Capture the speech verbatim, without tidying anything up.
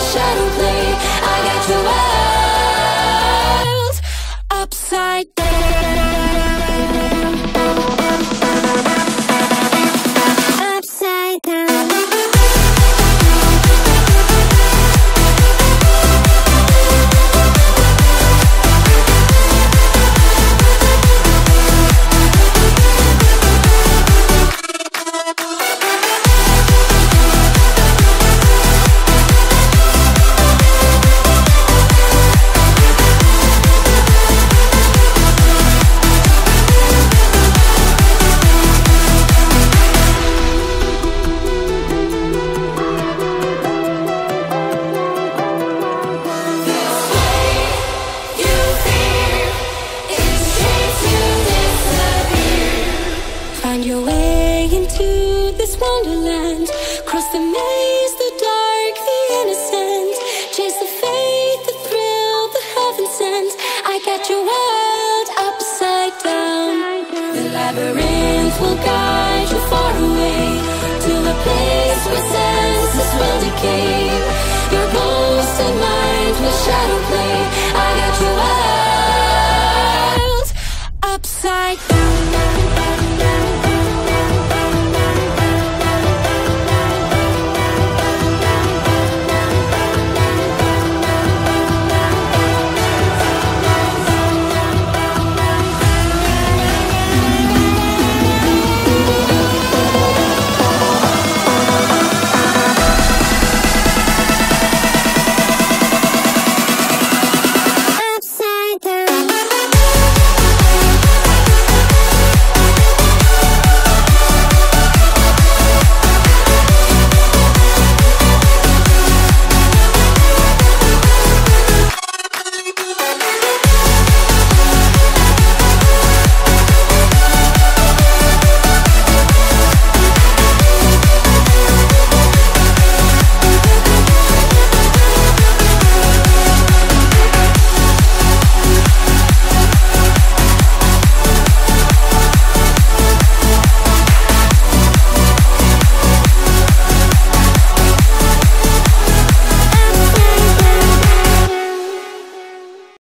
shadow play. I got your world upside down. Upside down. Find your way into this wonderland. Cross the maze, the dark, the innocent. Chase the faith, the thrill, the heaven sent. I got your world upside down. The labyrinth will guide you far away to the place where senses will decay.